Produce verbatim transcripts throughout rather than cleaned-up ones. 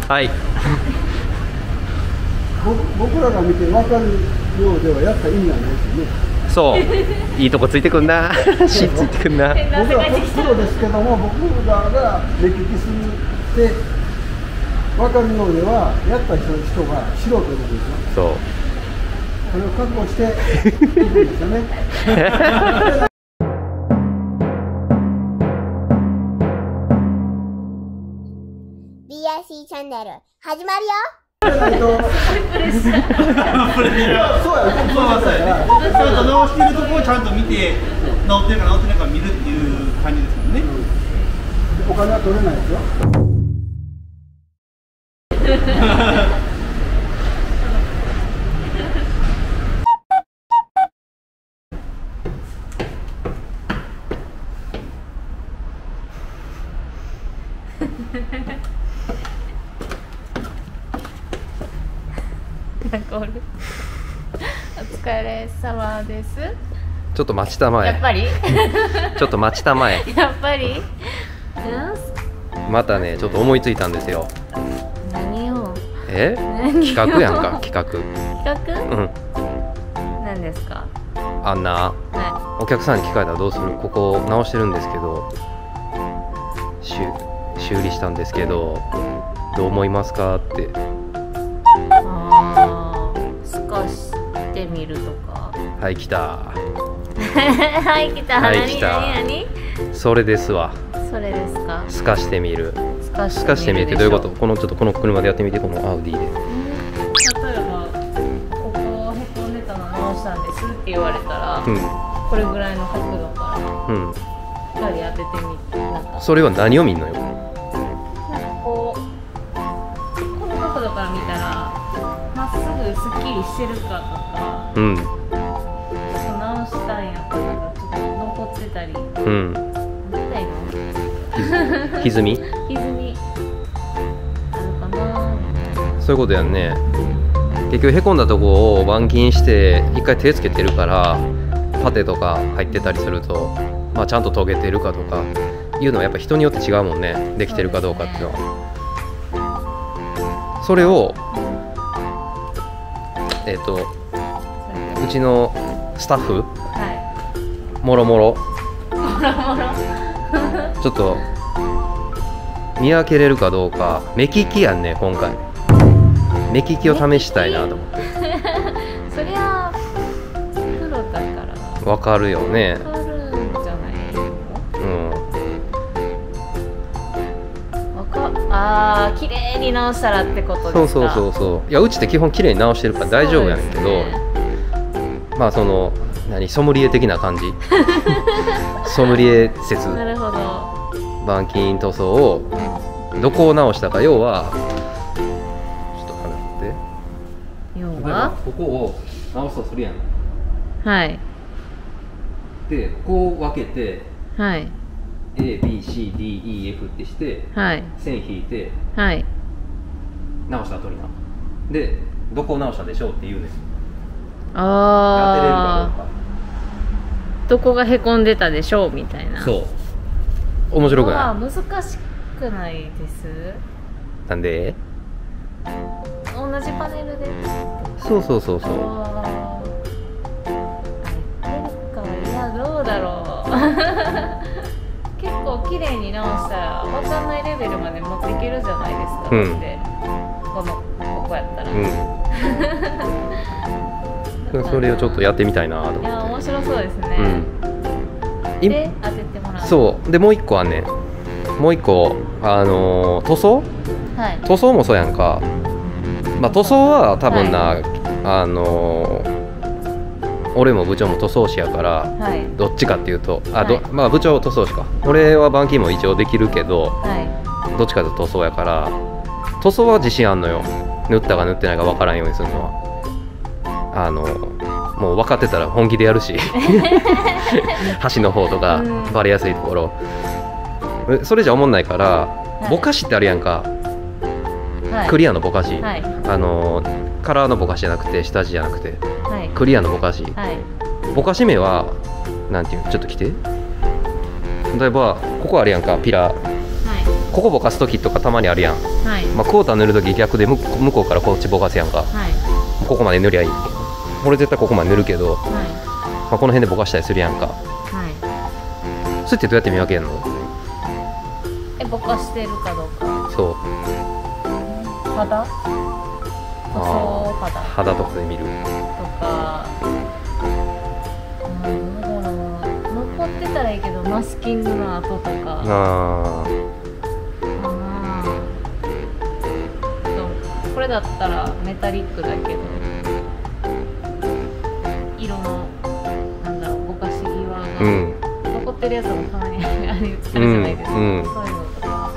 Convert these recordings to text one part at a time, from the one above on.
はい。 僕らが見て分かるようではやった意味はないですよね。 そう、いいとこついてくんな。しついてくんな。 僕らプロですけども、僕らが目利きするって分かるようではやった人が素人ということですよ。 そう。 それを覚悟していくんですよね。 ビーアイシー チャンネル始まるよ。 そうや、 ちゃんと直してるところをちゃんと見て、直ってるか直ってないか見るっていう感じですもんね。 お金は取れないですよ。 お疲れ様です。 ちょっと待ちたまえ。 やっぱりちょっと待ちたまえ。 やっぱりまたね、ちょっと思いついたんですよ。 何をえ企画やんか、企画。 企画うん。 何ですか。 あんな、 はお客さんに聞かれたらどうする、ここ直してるんですけど、修修理したんですけどどう思いますかって。 あー、透かしてみるとか。 はい来た。 はい来た。 はい来た。 何何それですわ。 それですか。 透かしてみる。 透か透かしてみるってどういうこと。このちょっとこの車でやってみて、このアウディで。 例えばここへこんでたの直したんですって言われたら、 うんこれぐらいの角度からうん。 光当ててみて、なんかそれは何を見んのよ。 なんかこうこの角度から見たらまっすぐすっきりしてるかとか、 うん直したんやったらちょっと残ってたり、 うん。 なんだよ歪み。 歪みあるかなみたいな。 そういうことやんね。結局へこんだとこを板金して一回手つけてるから、パテとか入ってたりすると、まあ、ちゃんと研げてるかとかいうのはやっぱ人によって違うもんね。できてるかどうかっていうのは。それをえっとうちのスタッフはもろもろい。もろもろ。 ちょっと見分けれるかどうか、目利きやんね今回。目利きを試したいなと思って。 そりゃプロだからわかるよね。 わかるんじゃないの。 うんわかあー、綺麗に直したらってことですか。 そうそうそうそう。いやうちって基本綺麗に直してるから大丈夫やねんけど、 そうですね。 まあその何ソムリエ的な感じ。ソムリエ説。 なるほど。 板金塗装をどこを直したか、要はちょっと離れて。 要例えばはここを直すとするやん。 はいでこう分けてはいエービーシーディーイーエフ ってしてはい線引いてはい。 直した後にな。でどこを直したでしょうって言うねん。当てれるかどうあか。 あ、どこがへこんでたでしょうみたいな。 そう面白くああ、 ない？ 難しくないですなんで同じパネルで。 そうそうそうそう。 ああ、入ってるか。いや、どうだろう。結構綺麗に直したら分かんないレベルまで持っていけるじゃないですか。 うんだってこのここやったら、 うんそれをちょっとやってみたいなと思って。 いや面白そうですね。 うんいで当ててもらう。 そうでもう一個あんねん。もう一個あのー塗装はい塗装もそうやんか。まあ塗装は多分な、あのー俺も部長も塗装師やから、 はいどっちかっていうとあ、 はいどまあ部長は塗装師か。俺は板金も一応できるけど、 はどっちかというと塗装やから、塗装は自信あんのよ。塗ったか塗ってないか分からんようにするのは。あのもう分かってたら本気でやるし端の方とかうんバレやすいところ、えそれじゃ思んないから、 いぼかしってあるやんか、 はいクリアのぼかし、 はいあのカラーのぼかしじゃなくて下地じゃなくてはいクリアのぼかし、 はいぼかし目はなんていうの、ちょっと来て、例えばここあるやんかピラー、 はここぼかす時とかたまにあるやん、 はいまあ、クォーター塗るとき逆で向こう向こうからこっちぼかすやんか。 はいここまで塗りゃいい。俺絶対ここまで塗るけど、 はまあ、この辺でぼかしたりするやんか。 いはいそれってどうやって見分けるの？ えぼかしてるかどうかそう肌塗装あ肌ー肌とかで見る。 とかうんどうだろう残ってたらいいけどマスキングの跡とかあかなそうこれだったらメタリックだけど色のなんだろうぼかし際が、 ーうん残ってるやつもたまにあるあるじゃないですか、 うんうんそういうのとか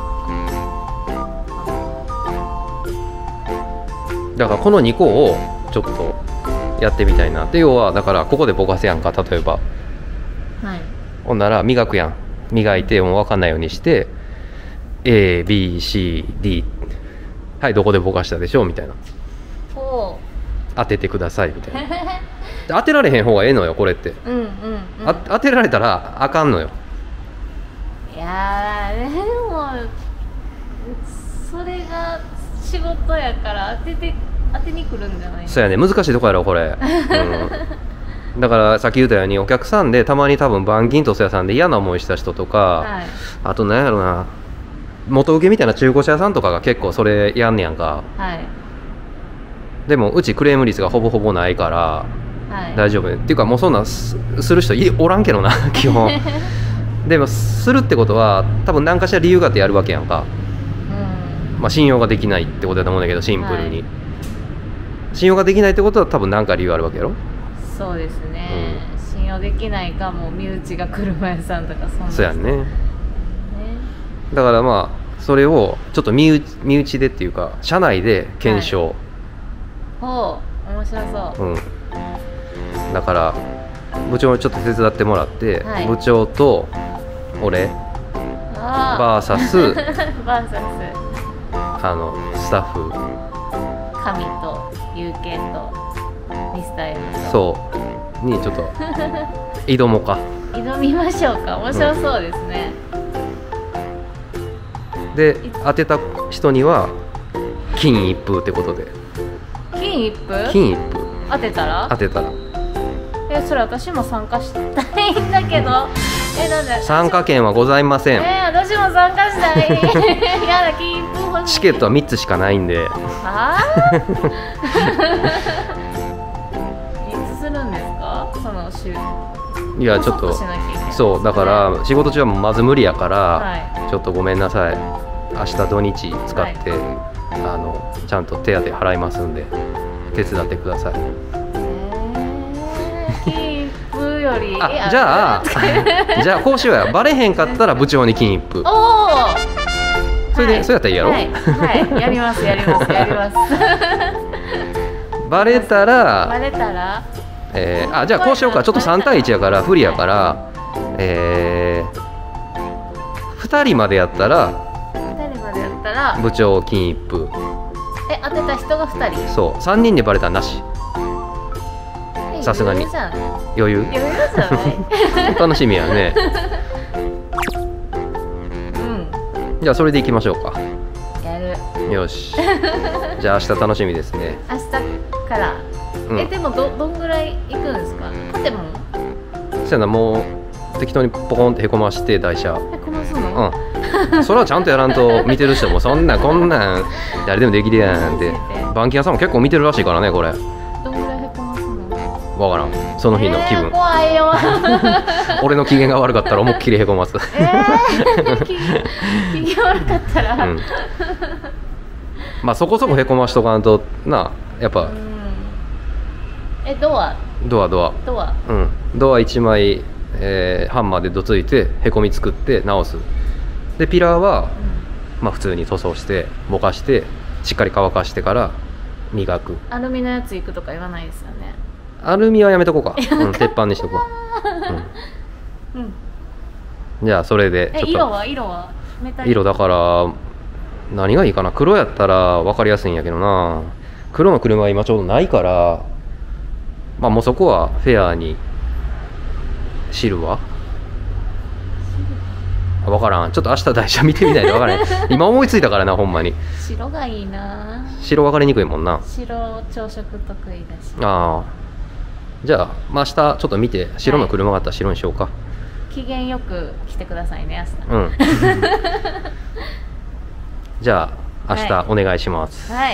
だからこのにこをちょっとやってみたいなって。要はだからここでぼかすやんか、例えば。 はいほんなら磨くやん。磨いてもう分かんないようにして エービーシーディー はいどこでぼかしたでしょうみたいな、 お当ててくださいみたいな。で当てられへん方がええのよこれって。 うんうんうんあ当てられたらあかんのよ。 いやーでもそれが仕事やから当てて当てに来るんじゃないの？ そうやね、難しいとこやろこれ、うん、だからさっき言ったようにお客さんでたまに多分板金塗装屋さんで嫌な思いした人とか、 はいあと何やろな元請けみたいな中古車屋さんとかが結構それやんねやんか。 はいでもうちクレーム率がほぼほぼないからはい大丈夫っていうかもうそんなんすする人いおらんけどな基本でもするってことは多分何かしら理由があってやるわけやんか。 うんまあ信用ができないってことだと思うんだけどシンプルに、 はい信用ができないってことは多分何か理由あるわけやろ。 そうですね、信用できないかも身内が車屋さんとかそんなそうやんね。 ねだからまあそれをちょっと身内身内でっていうか社内で検証、 ほう面白そううん、だから部長にちょっと手伝ってもらって、 はい部長と俺あバーサスーバーサスあのスタッフ神と有形とミスター M とそうにちょっと挑もうか。 挑みましょうか。面白そうですね、 で当てた人には金一封ってことで金一封金一封当てたら当てたらえそれ私も参加したいんだけどえなんで参加券はございません。 え私も参加したいやだ金一封欲しい。 チケットはみっつしかないんであーいつするんですかその週。 いやちょっとしなきゃいけないそうだから仕事中はまず無理やから、 はちょっとごめんなさい明日土日使って、あのちゃんと手当払いますんで手伝ってください。 えー、金一封よりあえじゃあじゃあこうしようや。バレへんかったら部長に金一封。 おおそれで、そうやったらいいやろ、 はい、はい、やりますやりますやりますバレたらバレたらえー、あじゃあこうしようか。ちょっとさん対いちやから不利やから、えー、ふたりまでやったらふたりまでやったら部長金一封。 え当てた人がふたりそうさんにんでバレたらなし。 えさすがに余裕じゃん余裕余裕じゃない楽しみやね。 うんじゃあそれでいきましょうか。 やるよしじゃあ明日楽しみですね。 明日から、 うんえでもどどんぐらい行くんですか。勝てもそやなもう適当にポコンってへこまして台車えこますの、 うんそれはちゃんとやらんと見てる人もそんなこんなん誰でもできるやんって板金屋さんも結構見てるらしいからねこれ。 どんぐらいへこますの。 わからんその日の気分、 えー、怖いよ俺の機嫌が悪かったら思いっきりへこます。 えー、機機嫌悪かったら、 うん、まあそこそこへこましとかんとなやっぱうんえドアドアドアドアうんドアいちまい、えーハンマーでどついてへこみ作って直す。でピラーは、まあ、普通に塗装してぼかしてしっかり乾かしてから磨く。 アルミのやつ行くとか言わないですよね。 アルミはやめとこうか、うん、鉄板にしとこう、 うんうん、じゃあそれでちょっとえ色は色はメタリック色だから何がいいかな。黒やったら分かりやすいんやけどな。黒の車は今ちょうどないからまあもうそこはフェアにシルバー分からん。ちょっと明日台車見てみないと分からん今思いついたからな、ほんまに。 白がいいな。 白分かりにくいもんな。 白朝食得意だし。 ああ、じゃあ、まあ、明日ちょっと見て白の車があったら白にしようか。 機嫌よく来てくださいね、明日。 うんじゃあ明日はお願いします。 はい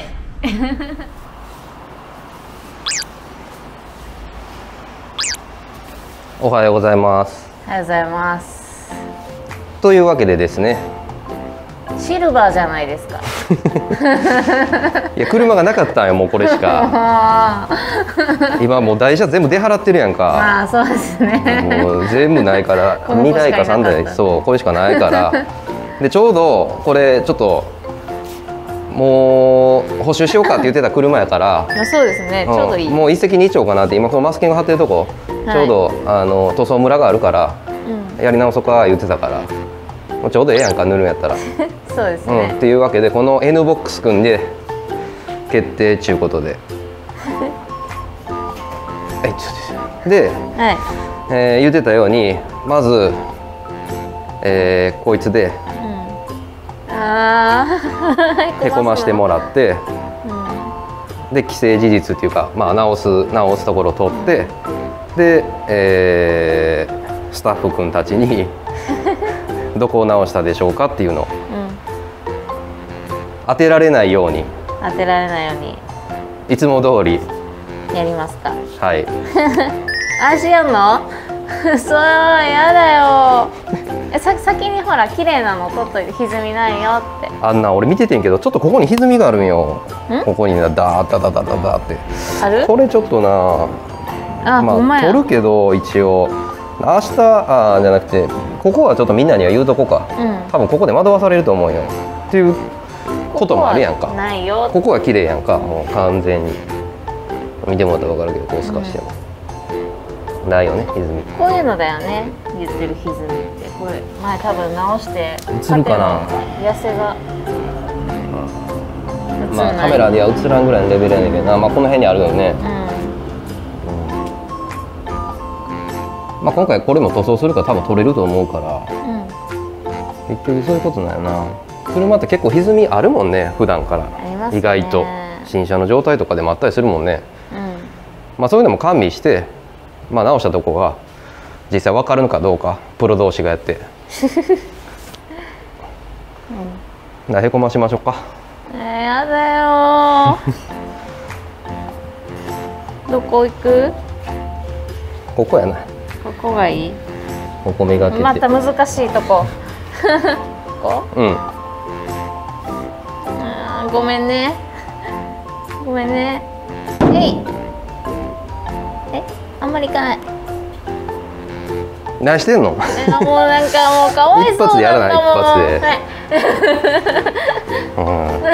おはようございます。 おはようございます。 というわけでですね、 シルバーじゃないですか。 いや車がなかったんよ、もうこれしか。 あ今もう台車全部出払ってるやんか。 あ、そうですね。 もう全部ないからこの子にだいかさんだい、そうこれしかないからでちょうどこれちょっともう補修しようかって言ってた車やからまあそうですね、ちょうどいい。 んもう一石二鳥かなって。今このマスキング貼ってるとこ、 はいちょうどあの塗装ムラがあるからうん、 やり直そうか言ってたから、もうちょうどええやんか、塗るんやったら、 そうですうん、っね。 ていうわけでこの N ボックス組んで決定ちゅうことではいちょっとで、 はい。 えー言ってたようにまず、えーこいつでうん、ああ、 へこましてもらってうん、 で既成事実っていうか、まあ、直す直すところを取ってで、えースタッフ君たちにどこを直したでしょうかっていうのをうん、 当てられないように当てられないようにいつも通り、 やりますか。 はい、 足やんの？そう、やだよ。え、さ先にほら綺麗なの取っといて歪みないよって。 あんな俺見ててんけどちょっとここに歪みがあるんよ。 んここになダーッダダダダダってある？ これちょっとなあ、ほんままあや。 取るけど一応明日あーじゃなくてここはちょっとみんなには言うとこか、 うん。 多分ここで惑わされると思うよっていうこともあるやんか。 ここはないよ。 ここは綺麗やんか、もう完全に見てもらったら分かるけどこう透かしても、ないよね歪み。 こういうのだよね。言ってる歪みってこれ前多分直して。 映るかな？ 痩せが。映まあんないカメラでは映らんぐらいのレベルやねんけどな、まあ、この辺にあるよね、まあ、今回これも塗装するから多分取れると思うからうん。うん。 結局そういうことなんやな。車って結構歪みあるもんね普段からありますね。 意外と新車の状態とかでもあったりするもんね。 うん。 まあそういうのも加味して、まあ、直したとこが実際分かるのかどうかプロ同士がやってなへこましましょうか。 えー、やだよー。どこ行く？ ここやな、 ここがいい。 ここ磨けて、 また難しいとこ。ここ？ うんあーごめんね。ごめんね。えい。え、あんまりいかない。 何してんのえ、もうなんかもうかわいそう一発でやらないんかもう一発ではい。 うん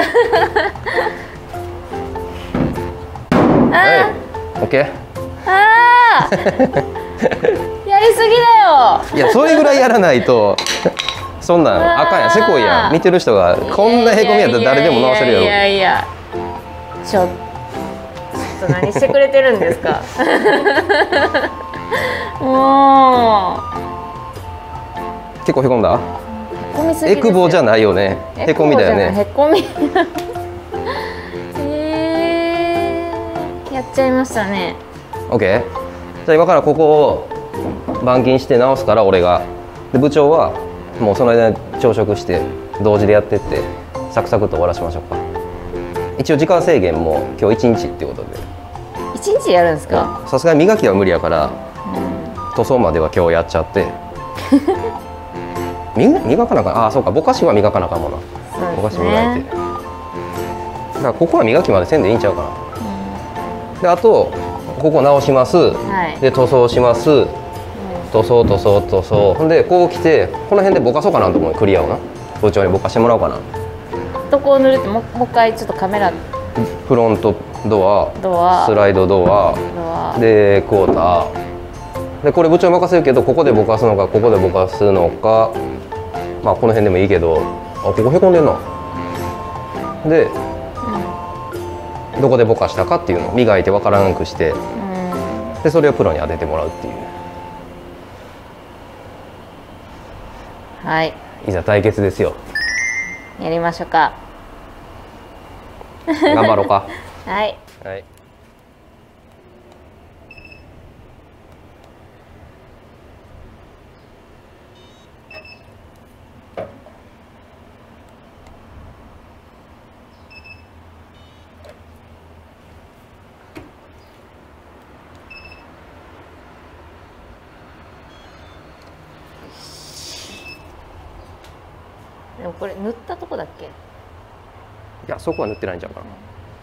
あはい、オッケー。 ーあーやりすぎだよ。 いやそれぐらいやらないとそんなんあかんやん、せこいやん。見てる人がこんなへこみやったら誰でも直せるやろ。 いやいやいやちょっと何してくれてるんですかも結構へこんだ。 うへこみすぎですよ。 エクボじゃないよね。へこみだよね。 へこみえー、やっちゃいましたね。 オッケー。じゃあ今からここを板金して直すから俺が。で部長はもうその間に朝食して同時でやってってサクサクと終わらしましょうか。一応時間制限も今日いちにちっていうことで。 一日やるんですか？ さすがに磨きは無理やから塗装までは今日やっちゃってみ磨かなあかん。ああそうか、ぼかしは磨かなあかんもんな。ぼかしそうです磨いてね。 だからここは磨きまでせんでいいんちゃうかな。であとここ直します、 はい。 で塗装します、塗装塗装塗装、ほんでこう来てこの辺でぼかそうかなと思う。クリアをな部長にぼかしてもらおうかな。 どこを塗るってもうもう一回ちょっとカメラフロントドア、 ドアスライドドアドアでクォーターで、これ部長に任せるけどここでぼかすのかここでぼかすのか、まあこの辺でもいいけど、あここへこんでんな。でどこでぼかしたかっていうのを磨いてわからなくして、 うんでそれをプロに当ててもらうっていう。 はい。 いざ対決ですよ。 やりましょうか。 頑張ろうか。 はい。 はい。 でもこれ塗ったとこだっけ？ いや、そこは塗ってないんちゃうかな。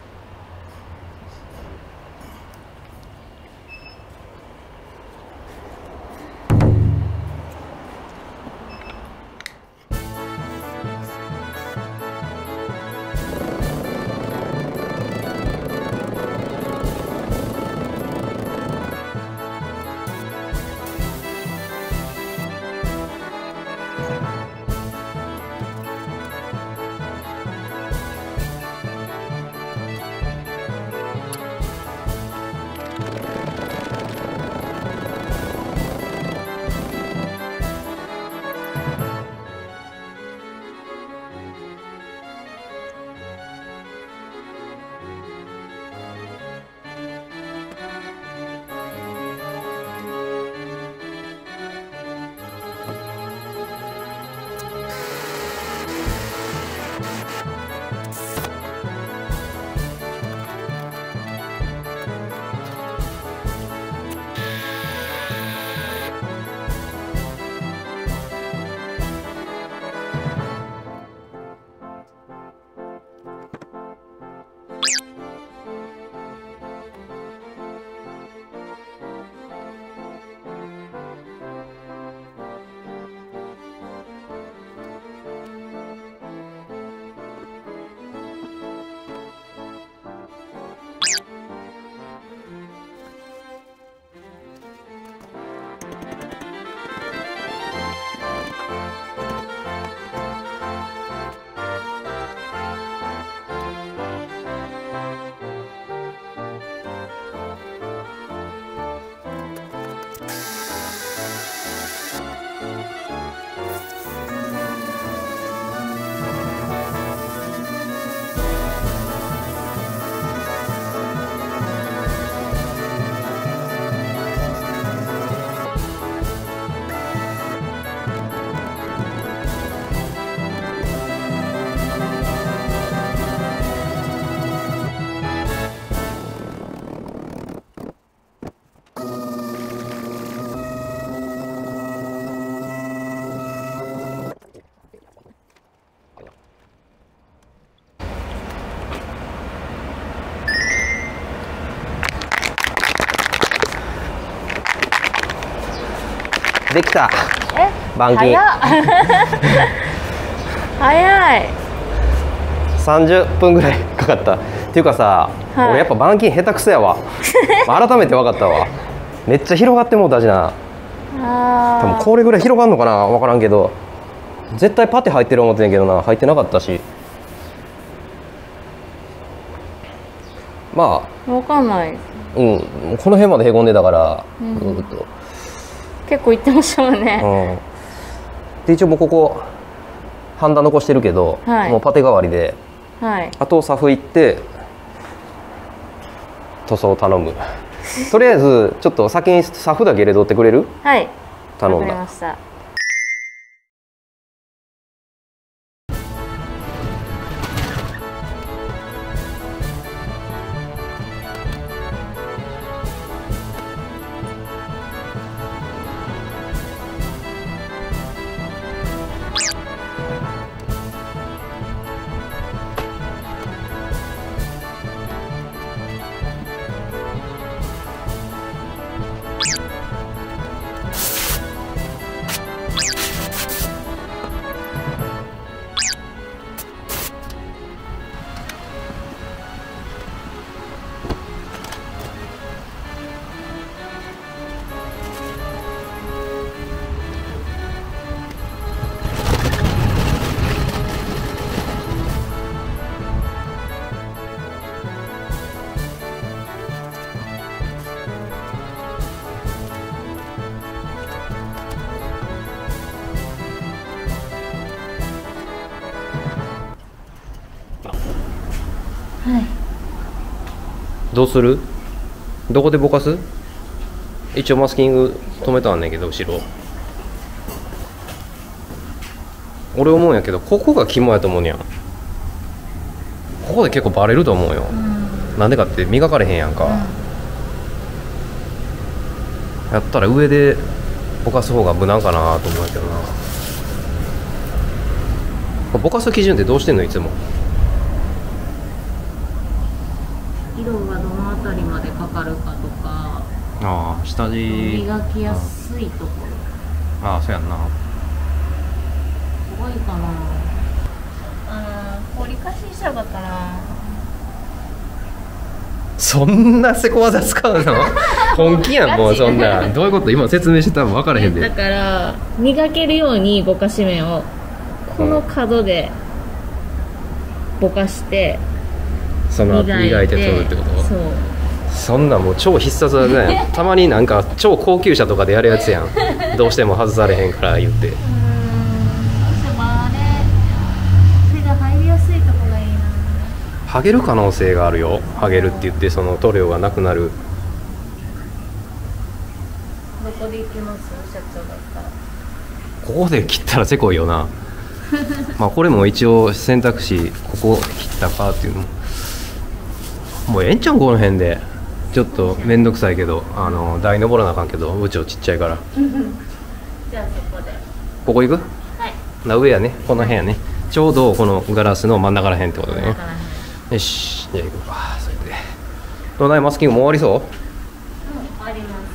できた。 え、 板金早っ早い。 さんじゅっぷんぐらいかかったっていうかさ、はい、俺やっぱ板金下手くそやわ改めて分かったわ。めっちゃ広がってもうたしな。 あ、 多分これぐらい広がんのかな、分からんけど、絶対パテ入ってる思ってんけどな、入ってなかったし。まあ分かんない。 うん、この辺までへこんでたから、うん、ずっと結構いってましたもんね。 うん、で一応もうここハンダ残してるけど、はい、もうパテ代わりで、はい、あとサフ行って塗装頼むとりあえずちょっと先にサフだけ入れとってくれる？ はい、 頼んだ。 わかりました。 はい。 どうする？どこでぼかす？一応マスキング止めたんねんけど後ろ。俺思うんやけどここが肝やと思うにゃん。ここで結構バレると思うよ。 うん。 なんでかって磨かれへんやんか。やったら上でぼかす方が無難かなと思うんやけどな。ぼかす基準ってどうしてんのいつも？ 色がどのあたりまでかかるかとか、 ああ下地磨きやすいところ。 ああそうやんな。 すごいかな。あの氷貸ししちゃうかったな。 そんなせこ技使うの？本気やんもうそんな。どういうこと？今説明してたら分からへんで。 だから磨けるようにぼかし面をこの角でぼかしてその磨いて磨いて取るってこと？ そう。 そんなんもう超必殺技だね。たまになんか超高級車とかでやるやつやん。どうしても外されへんから言って。 うーん。どうしてもあれ手が入りやすいとこがいいな。 剥げる可能性があるよ。剥げるって言ってその塗料がなくなる。 どこで行きます社長だったら。 ここで切ったらせこいよな。まあこれも一応選択肢ここ切ったかっていうのももうええんちゃんこの辺で。ちょっと面倒くさいけどあの台登らなあかんけどうちょちっちゃいからじゃあそこで。 ここ行く？ はい。 な上やねこの辺やねちょうどこのガラスの真ん中ら辺ってことでね。 だからね。 よしじゃあ行こうか。それでどうないマスキングもう終わりそう？ うん、あります。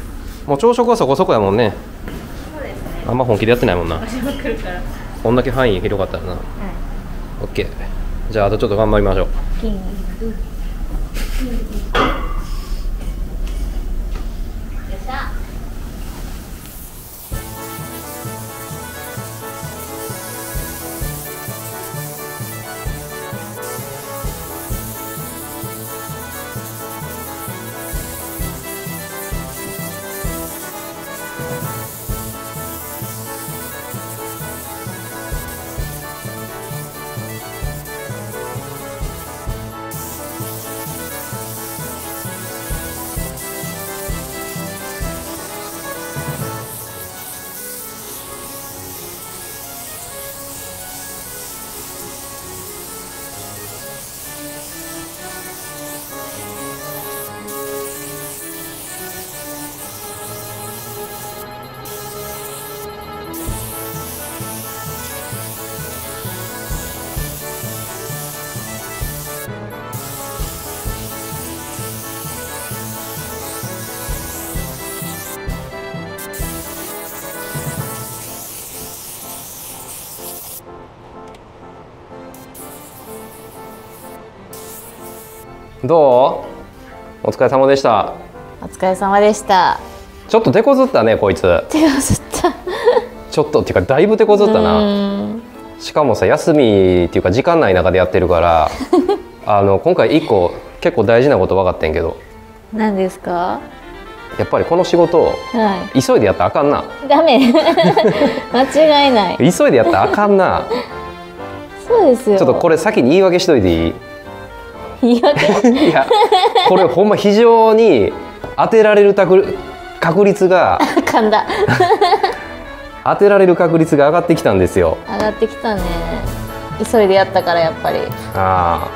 もう朝食はそこそこやもんね。 そうですね。 あんま本気でやってないもんな。 足も来るから。 こんだけ範囲広かったらな。 はオッケー。じゃああとちょっと頑張りましょう。 い。筋肉。筋肉。よっしゃ。 どう？お疲れ様でした。 お疲れ様でした。 ちょっと手こずったねこいつ。 手を吸った。 ちょっとっていうかだいぶ手こずったな。 うんしかもさ休みっていうか時間ない中でやってるからあの今回いっこ結構大事なこと分かってんけど何ですか？ やっぱりこの仕事は急いでやったらあかんな。 い。ダメ。間違いない。 急いでやったらあかんな。 そうですよ。 ちょっとこれ先に言い訳しといていい？ 言い訳。 いやこれほんま非常に当てられる確確率が噛んだ。 当てられる確率が上がってきたんですよ。 上がってきたね。急いでやったからやっぱり。 ああ。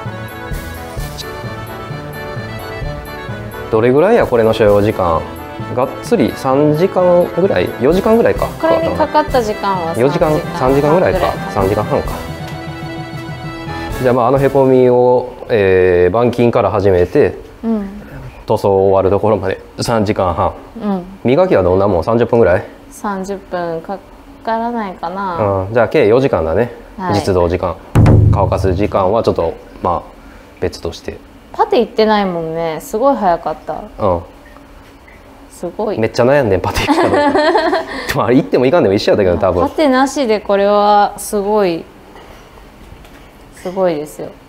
どれぐらいやこれの所要時間？がっつりさんじかんぐらい、よじかんぐらいか。 これにかかった時間はよじかん、さんじかんぐらいか。さんじかんはんか。じゃあまああのへこみを、えー、板金から始めて、 うん、 塗装終わるところまでさんじかんはん、 うん、 磨きはどんなもん？さんじゅっぷんぐらい？ さんじゅっぷんかからないかな、 うん、じゃあ計よじかんだね、 はい、 実動時間。乾かす時間はちょっとまあ別として。 パテ行ってないもんね。すごい早かった。 うん、 すごい。 めっちゃ悩んでんパテ行くかどうかでもあれ行っても行かんでも一緒やったけど多分パテなしでこれはすごいすごいですよ。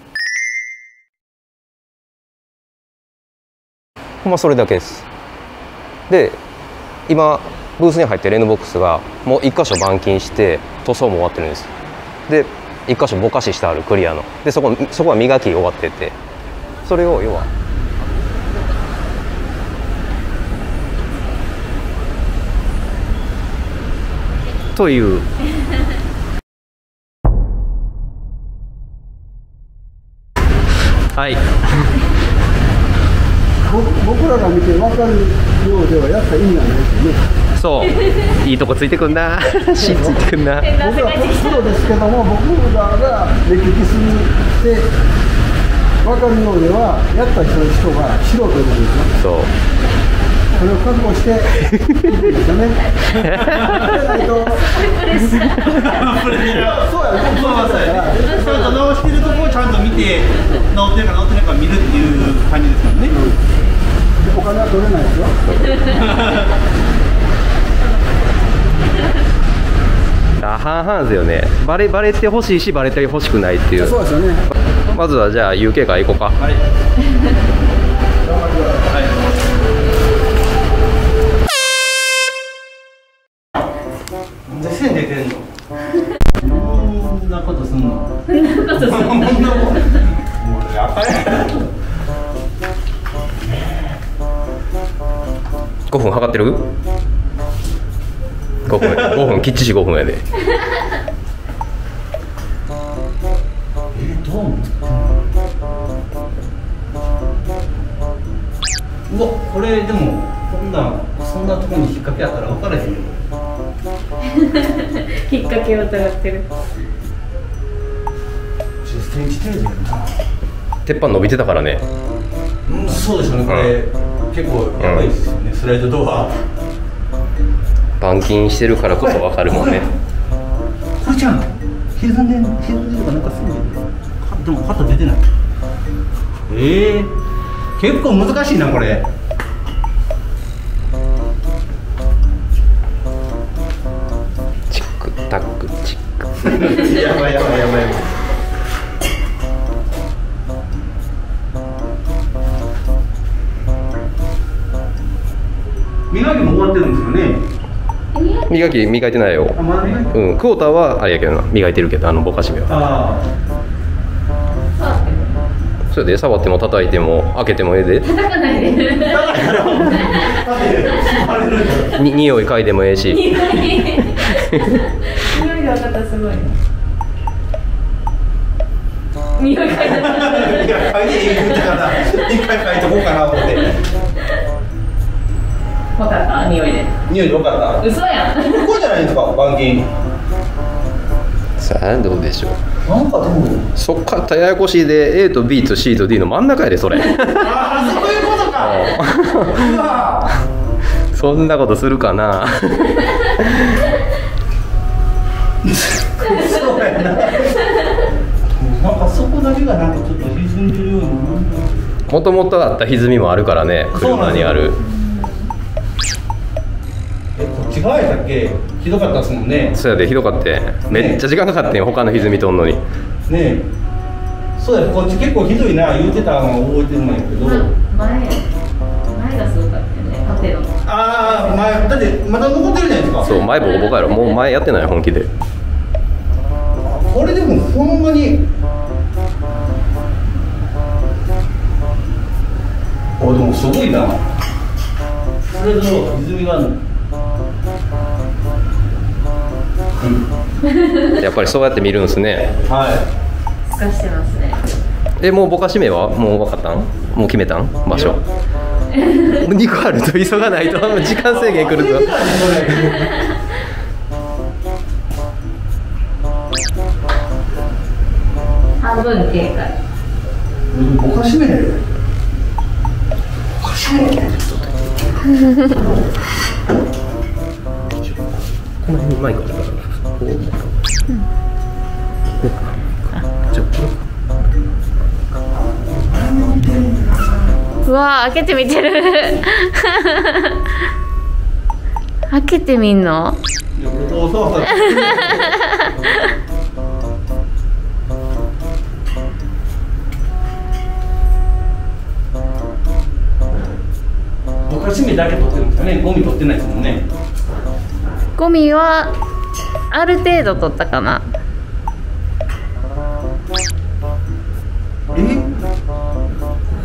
ほんまそれだけです。で今ブースに入ってる N ボックスがもういっ箇所板金して塗装も終わってるんです。でいっ箇所ぼかししてあるクリアのでそこそこは磨き終わっててそれを要はというはい僕らが見て分かるようではやった意味がないですよね。 そういいとこついてくんなしついてくんな。 僕らプロですけども、僕らが目利きするって分かるようではやった人人が素人ということですよ。 そうそれを覚悟していいですよね。じゃないとそうやね。 そうなんですよね。ちゃんと直してるところをちゃんと見て直ってるか直ってないか見るっていう感じですもんね。 お金は取れないですよ。 あ半々ですよね。バレバレてほしいしバレてほしくないっていう。 そうですよね。 まずはじゃあ ユーケー から行こうか。 はい。全然出てんの。こんなことすんの。こんなことすんの。もうやっぱり。 ごふん測ってる？ごふん、ごふんきっちりごふんやで。 えどう？うわこれでもこんなそんなところに引っ掛けあったら分からへんよ。 引っ掛けを疑ってる。 じゅっセンチ程度やな。 鉄板伸びてたからね。 うん、そうですよね。これ、うん、結構やばいですよね、うん、スライドドア。 板金してるからこそ分かるもんね。 これちゃん、歪んでん、歪んでるかなんかすんでる。でも肩出てない。ええー、結構難しいなこれ。 チックタックチック。 やばいやばいやばいやばい。磨きも終わってるんですよね。 磨き磨いてないよ。 あ、まだ磨いてる。 うん、クォーターはあれやけどな、磨いてるけど、あのぼかしめは。 ああ。 それで触っても叩いても開けてもええで。 叩かないで。 に匂い嗅いでもええし。 匂い。匂いが分かったらすごい。匂い嗅いだ。 いや、嗅いでいいってから一回嗅いとこうかなと思って。 分かった、匂いで。 匂いで分かった。 嘘やん。 これじゃないんですか、板金。 さあどうでしょう。 なんかでも。 そっからややこしいで A と B と C と D の真ん中やでそれ。 ああ、そういうことか。うわ。 そんなことするかな。 そうやな。なんかそこだけがなんかちょっと歪んでるように。 もともとあった歪みもあるからね、車にある。 え、こっち側やったっけ？ひどかったですもんね。 そうやで、ひどかってめっちゃ時間かかってん、他の歪みとんのに。 ねえ。そうや、こっち結構ひどいな言うてたのを覚えてるんだけど。 前、前がすごかったよね、縦の。 ああ、前だってまだ残ってるじゃないですか。 そう、前ボコボコやろ、もう前やってない本気で。 これでもほんまに。あ、でもすごいな。それと歪みがあるの。 やっぱりそうやって見るんですね。 はい。 透かしてますね。 え、もうぼかし目はもう分かったん？もう決めたん？場所。にこあると急がないと時間制限くると。 半分経過。 ぼかし目。ぼかし目。 この辺にマイクあるから。こう。うん。じゃあこれ。 うわー、開けてみてる。開けてみんの？ いや、ここそうそう。ぼかし目だけ取ってるんですかね。ゴミ取ってないですもんね。 ゴミはある程度取ったかな。 え？こ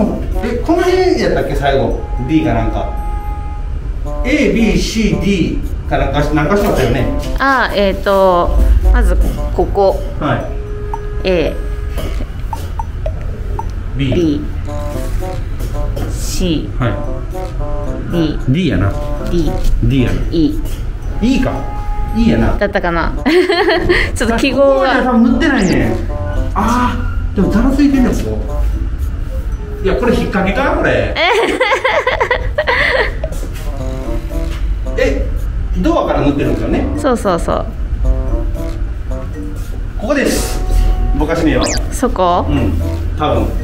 分えこの辺やったっけ最後 D かなんか エービーシーディー かなんかなんかしましたよね。 あー、えっ、ー、とまずここはい A B, B C はい D D やな D D やな E E か E やな。 だったかなちょっと記号ここまではが多分塗ってないね。ああでもざらついてるやつ。いやこれ引っ掛けかこれえドアから塗ってるんですよね。 そうそうそうここです。ぼかしめよう。 そこうん多分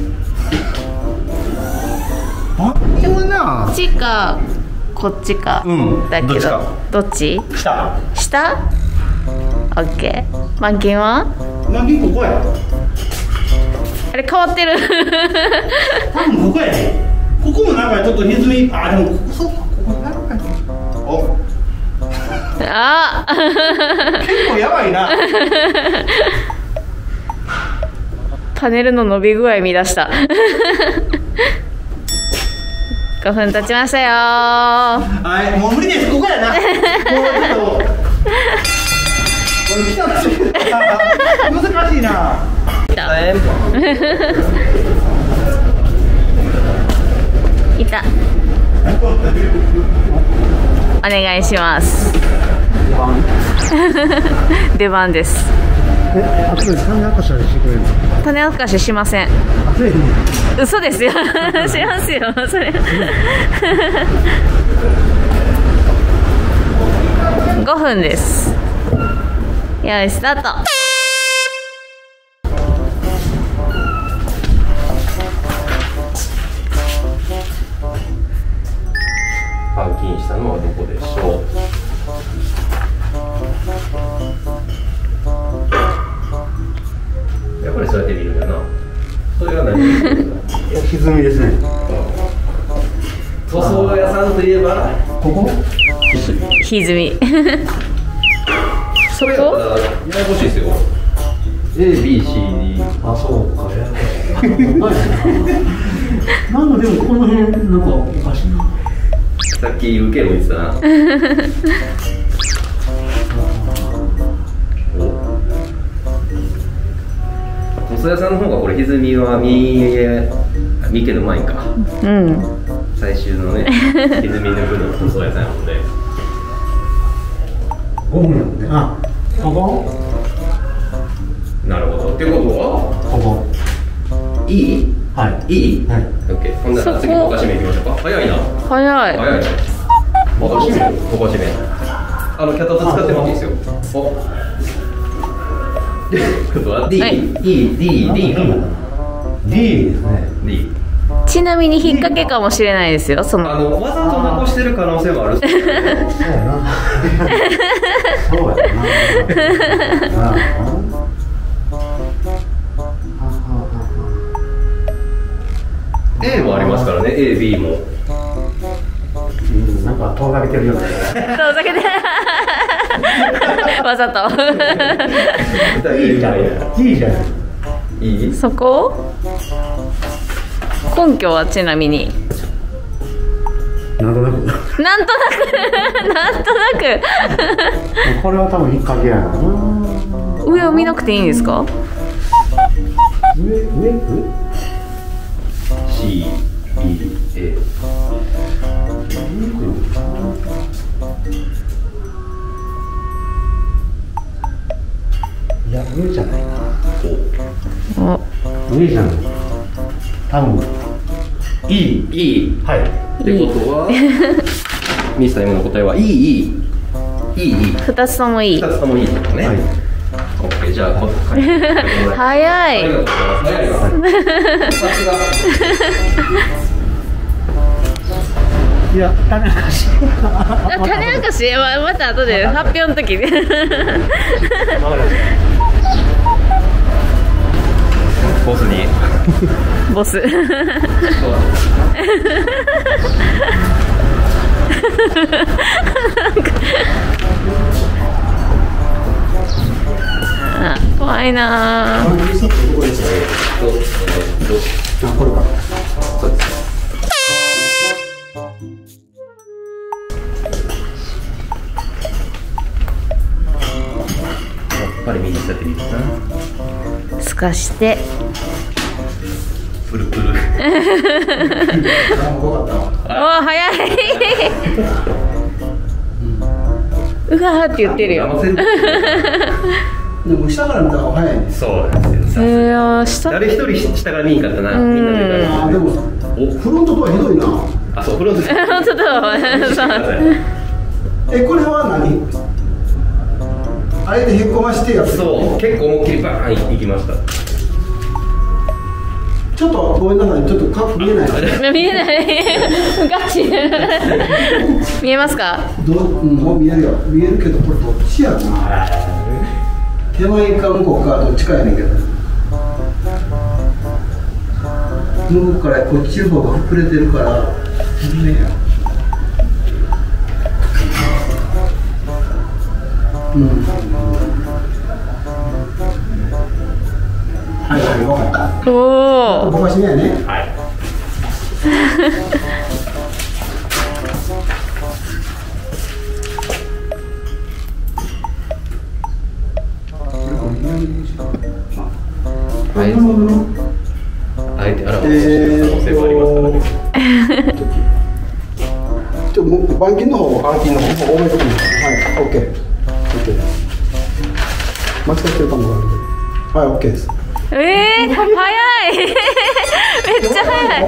あいやなこっちかこっちか、 うんだけどどっちかどっち下下 ?OK 満金はマギここや。 あれ変わってる多分ここやね。ここもなんかちょっと歪みあでもここそうかここなるかね。おあ結構やばいなパネルの伸び具合見出したごふん経ちましたよー。 はいもう無理ですここやなもうちょっとこれ来たら難しいな。 いたお願いします出番です。 え、あとで種明かしはしてくれるの？ 種明かししません。 あ、せえへんの？ 嘘ですよしますよそれごふんです。よいスタート。 換金したのはどこでしょう。やっぱりそうやって見るんだな。それが何？ 歪みですね。 塗装屋さんといえばここ？ 歪みそれやったらややこしいですよ。 エービーシーディーあ、そうか。やなんかでもこの辺なんかおかしいな。 さっき受けを言ってたなお塗装屋さんの方がこれ歪みは見え見ける前か。 うん最終のね歪み抜くの塗装屋さんやもんね。 ごふんやもんね。あ、ここ？ なるほど。ってことはここ。 いい？ はいいい？ はい。 オッケー。ほんなら次ぼかしめいきましょうか。早いな。 早い早いな。ぼかしめ、ぼかしめ。あの脚立使ってもいいですよ。お。ことは D、 はい D、D、D、 D ですね。 D。 ちなみに引っ掛けかもしれないですよそのあのわざと残してる可能性もある。 そうやな。そうやな。 A もありますからね。A、B も。 うん、なんか遠ざけてるよね。 遠ざけてわざといいじゃん。いいじゃん。 いい？ そこ根拠はちなみになんとなく。 なんとなくなんとなくこれは多分引っ掛けやな。 上を見なくていいんですか？ 上上上。 C、B、A。 いや上じゃないな。 お上じゃない。多分。 いい、いい。 はい。 ってことはミスター M の答えはいい、いい、いい、いい。 二つともいい。 二つともいいってことね。 はい。 オッケー、じゃあ、こ書いてください。 早いありがとうございます。早いわ。さすが。 いや種明かし。 種明かしはまた後で発表の時にボスに。 ボスあ怖いなぁ。 ど、えー、ど、 あ、これか。 そうです。 かしてプルプル。 あもうよかったわ。 おー早いうわーって言ってるよ。 騙せる。 でも下から見た方が早いんです。 そうなんですよ。 えー、下誰一人下から見んかったな。 うんみんなでかい。 あでもフロントドアひどいな。 あ、そうフロント。 本当だそうえこれは何？あれでへっこましてやつ。 そう結構思いっきりバーンいきました。 ちょっとごめんなさい、ちょっとカップ見えない。 見えないガチ見えますか？ どう、うん、もう見えるよ。見えるけどこれどっちやろな。手前か向こうかどっちかやねんけど。向こうからこっちの方が膨れてるから。ねや。うん。はいはい、分かった。 おお。 ぼかしねやね。 はい。あえて、あえて洗う可能性もありますからね。 ちょっともう板金の方も板金の方多めときます。はい、オッケー。オッケー。間違ってるかもわかんないけど。はい、オッケーです。 えー、早いめっちゃ早い。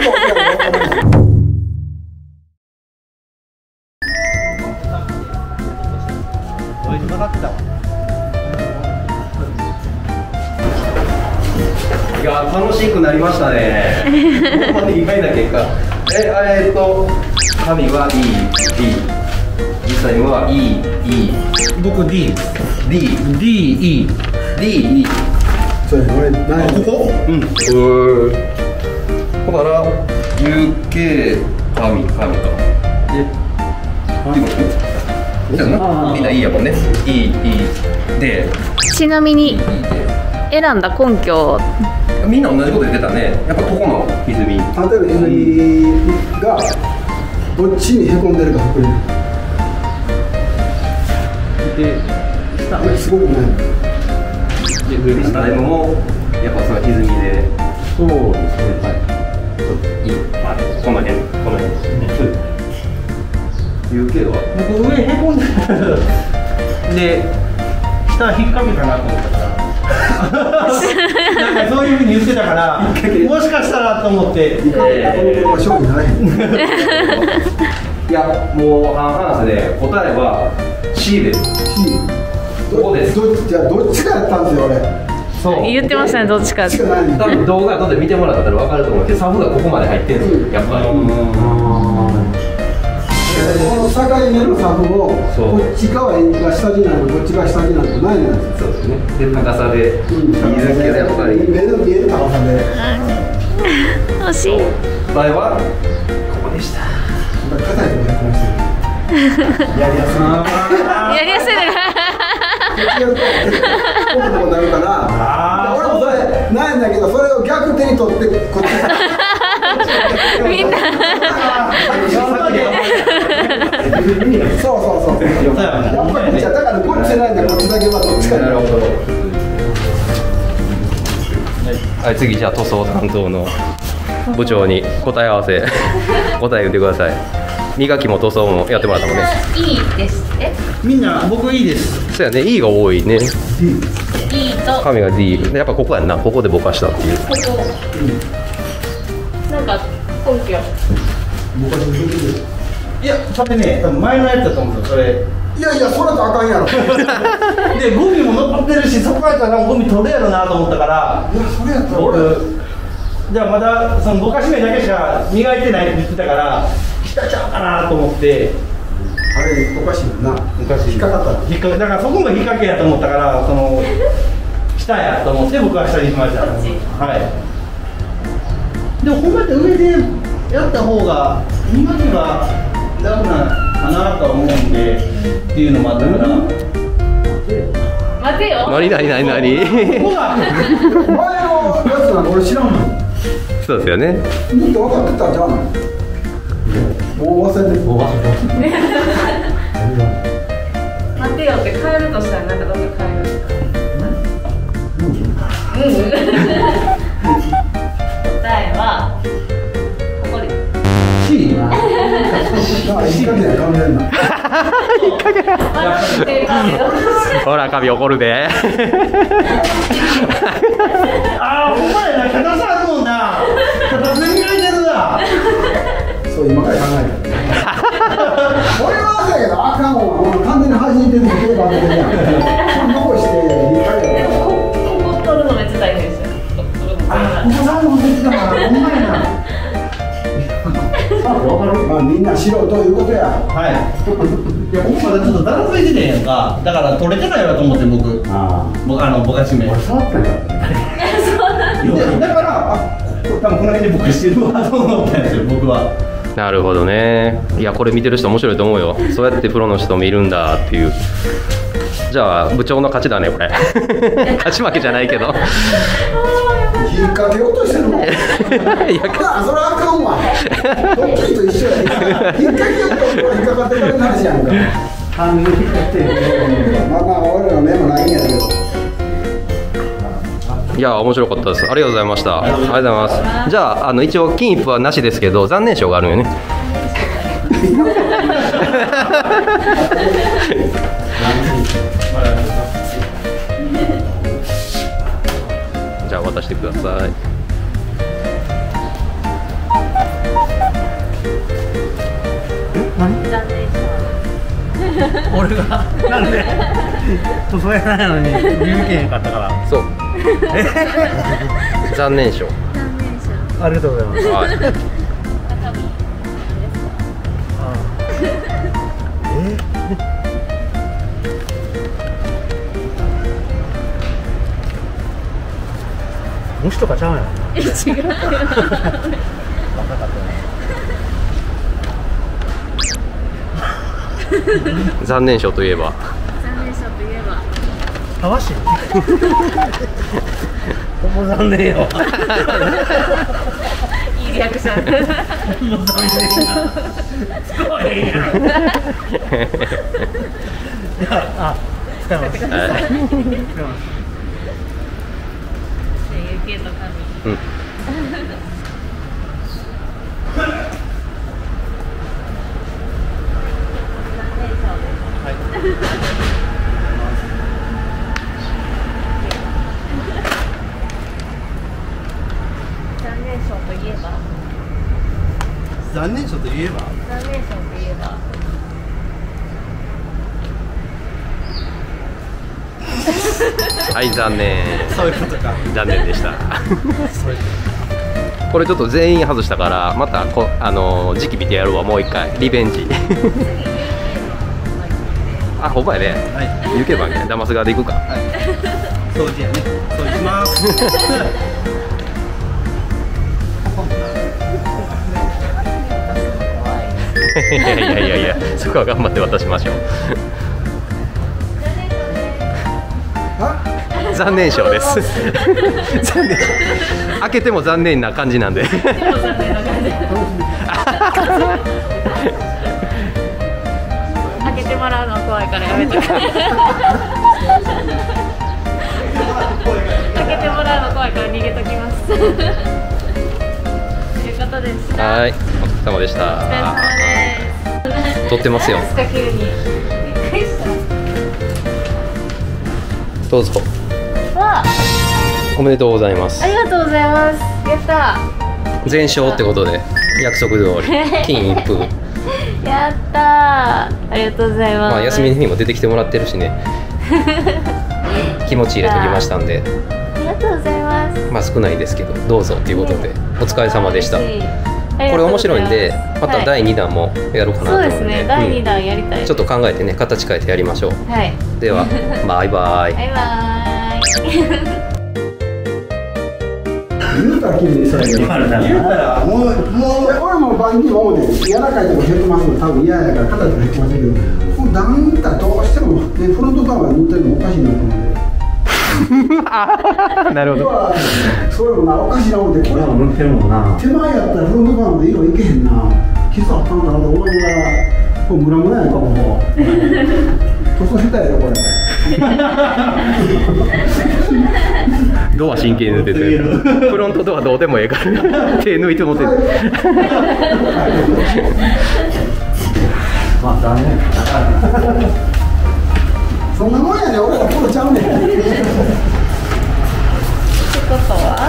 いや楽しくなりましたね。ここまで意外な結果。え、えー、っと紙は D、D、実際は E、E、 僕 D D、 D E D、E。 それ俺何ここうんうーだから ユーケー 紙紙か。で、ってこと？じゃあな、みんな E やもんね。E、E で、 ちなみに E で。 選んだ根拠。 みんな同じこと言ってたね。やっぱここの歪み。 例えば泉がどっちにへこんでるかこれで、 これすごくない。 で上のタイムもやっぱその歪みで。 そうですねはい。いい。まあこの辺この辺ですね。ユーケー は僕上へこんでるで下引っ掛けかなと思ったからなんかそういうふうに言ってたからもしかしたらと思って、 この子は勝負にならへん。 いやもう半々で答えは C です。ここです。 どじゃあどっちかやったんですよ俺。 そう言ってましたね、どっちか。 どっちかないんだ。 多分動画後で見てもらったら分かると思うけどサブがここまで入ってるんですよやっぱり。 この境目のサブをそうこっち側が下地なのこっち側下地なのないじゃないですか。 そうですね。で高さでうんいいですけどやっぱり目の見える高さで。 惜しい。 場合はここでした。 硬いところやってましたよ。やりやすい。 やりやすいのがやるとこうなるから。俺もそれないんだけどそれを逆手に取ってこっち。 みんなそうそうそう。やっぱりじゃだからこっちじゃないんだこっちだけはどっちか。 なるほど。はい次じゃあ塗装担当の部長に答え合わせ答え言ってください。磨きも塗装もやってもらったもんね。 いいですえみんな僕いいです。 そうやね E が多いね。 いいと紙が D でやっぱここやんなここでぼかしたっていう。 ここなんか根拠。 いやそれね多分前のやつだと思うんですよそれいやいやそれとあかんやろ。いやでゴミも残ってるしそこやったらゴミ取るやろなと思ったからそれやったら俺。 僕じゃあまだそのぼかし目だけしか磨いてないって言ってたから下ちゃうかなと思ってあれおかしいもんな。 昔引っかかった。 引っかだからそこも引っ掛けやと思ったからその下やと思って僕は下にしました。はいでもほんまって上でやった方が磨きが楽なかなと思うんでっていうのもあったから待てよ。 何何何何ここが前のやつなんか俺知らんもん。 そうですよね。 もっと分かってたんじゃん。もう忘れてる。もう忘れてる。 待てよって変えるとしたらなんかどんどん変える。 答えは誇り。 C な。あ、引っ掛けないかもしれんな。 ほら髪怒るで。 ああ、ほんまやな、肩さあるもんな。肩すみがいてるな。 そう今から考えた。俺はだけどあかんわ。完全に端に出てるばっかりやん。残して引っ掛けた。 ここ取るのめっちゃ大変ですよ。 あ、ここさんも出てたからほんまやな。まあみんな素人いうことや。 はい。いや、僕まだちょっとだらついててんやんか。だから取れてないわと思って僕。 あ僕あのぼかし目。 あ。触ってなかったね。 だからあ、多分この辺で僕してるわと思ったんですよ僕は。 なるほどね。いやこれ見てる人面白いと思うよ。そうやってプロの人もいるんだっていう。じゃあ部長の勝ちだねこれ。勝ち負けじゃないけど。 引っ掛けようとしてるもん。いや、それはあかんわ。ドッキリと一緒や。引っ掛けようと引っかかってくれる話やんか。半分引っ掛けて。まあまあ俺らの目もないんやけど。 いや面白かったです。ありがとうございました。ありがとうございます。じゃああの一応金一封はなしですけど残念賞があるよね。じゃあ渡してください。 残念賞。 俺がなんで塗装やないのに入手へんかったから。 そう。残念賞。 残念賞。 ありがとうございます。 はい。 中身ですか。 虫とかちゃうやん。 え、違う。 残念賞といえば。 残念賞といえば。 たわし。ほんま残念よ。 いいリアクション。 ほんま残念や。すごいやん。いや、あ、使います。使います。 有形の紙。 うん。 残念賞といえば。 残念賞といえば。 残念賞といえば。 はい残念。 そういうことか。 残念でした。これちょっと全員外したからまたこあの時期見てやるわもう一回リベンジ。あほんまやね。 はい。 ユーケー 番ねダマス側で行くか。 はい。掃除やね。掃除します。 いやいやいやいやそこは頑張って渡しましょう。残念賞です。残念。開けても残念な感じなんで。 残念な感じ。開けてもらうの怖いからやめとく。開けてもらうの怖いから逃げときます。ということでした。 はい、お疲れ様でしお疲れた。 様です。 撮ってますよ。 スカ急に。びっくりした。 どうぞ。 わあ、 おめでとうございますあ。りがとうございます。やった全勝ってことで約束通り金一封。 ー。やったー。ありがとうございます。 まあ休みにも出てきてもらってるしね。気持ち入れときましたんで、 ありがとうございます。 まあ少ないですけどどうぞっていうことでお疲れ様でした。 嬉しい。 これ面白いんでまただいににだんもやろうかなと思うんで、 そうですね。だいにうんだんやりたい。 ちょっと考えてね形変えてやりましょう。 はい。 ではバイバイ。 バイバーイ。 言うたら君にそれ言うたらもうもう俺もバンキーもね柔らかいとこ減ってますの多分嫌やから肩とか減ってませんけどこの段だどうしてもねフロントカバー塗ってるのおかしいなと思って。 なるほど。 それもなおかしいな思ってこれ塗ってるもんな。 手前やったらフロントカバーまで色いけへんな傷あったんだなと思いながらこれムラムラやんかここ塗装下手やろこれ。 ドア真剣に抜いてて、フロントドアどうでもええから手抜いて持ってる。 まあ残念。そんなもんやね、俺らプロちゃうねん。ってことは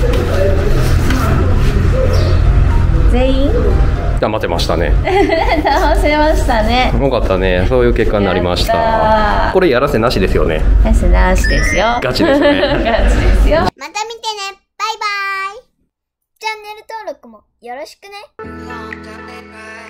全員騙せましたね。 騙せましたね。 よかったね。そういう結果になりました。 やったこれやらせなしですよね。 なしなしですよ。 ガチですね。 ガチですよ。 また見てね。バイバイ。チャンネル登録もよろしくね。